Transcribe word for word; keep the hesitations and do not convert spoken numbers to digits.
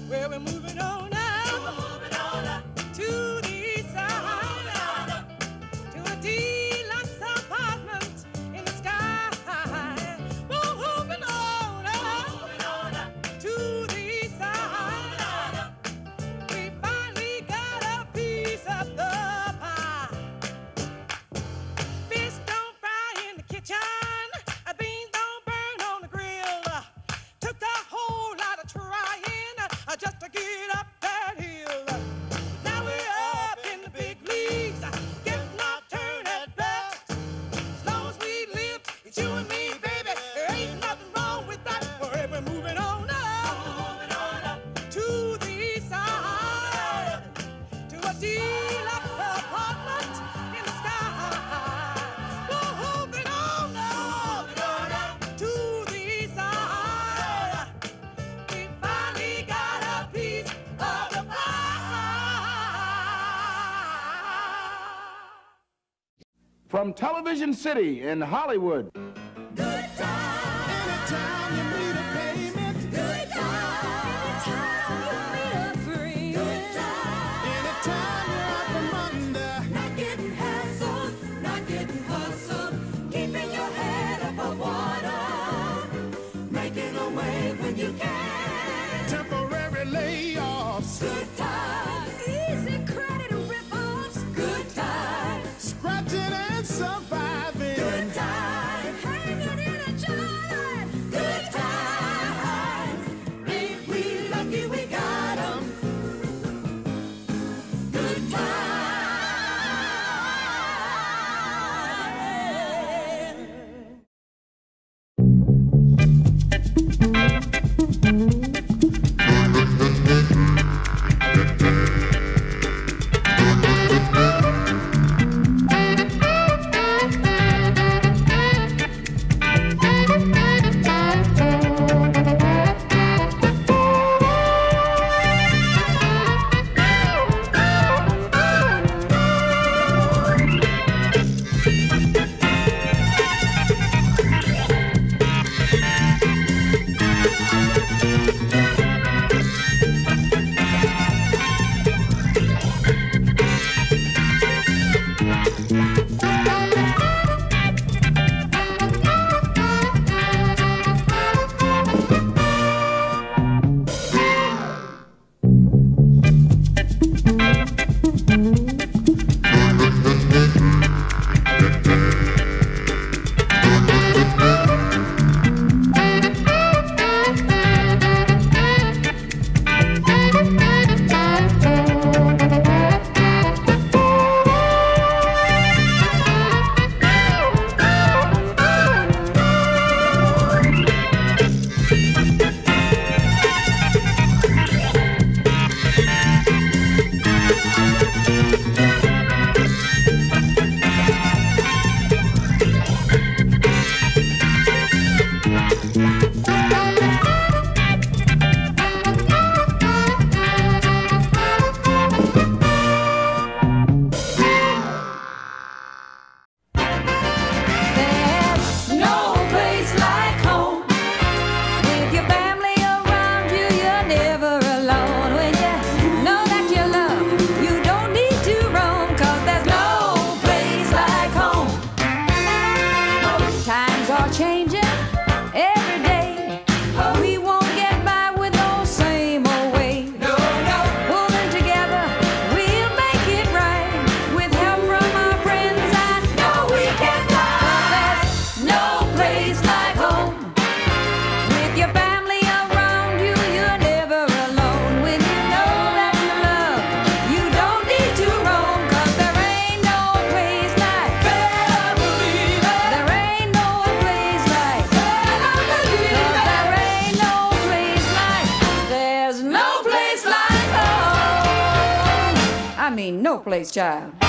Well, we're moving on up, moving on up to the east side, to a deluxe apartment in the sky. We're moving on up, moving on up to the east side. We finally got a piece of the pie. Fish don't fry in the kitchen, beans don't burn on the grill. Took a whole lot of trying just to get up that hill. Now we're up in the big leagues, getting our turn at bat. As long as we live, it's you and me, baby. There ain't nothing wrong with that. We're moving on up, moving on up to the east side, to a deluxe apartment in the sky. We're moving on up, moving on up to the east side. We finally got a piece of the pie. From Television City in Hollywood. Good time. Anytime you meet a payment. Good time. Anytime you meet a friend. Good time. Anytime you're out from under. Not getting hassled, not getting hustled. Keeping your head above water. Making a way when you can. Temporary layoffs. Good times. Easy credit rip-offs. Good times. Scratching and surviving. Good times. Hanging in a jar. Good times. Ain't we lucky we got 'em? Good times. I mean, no place, child.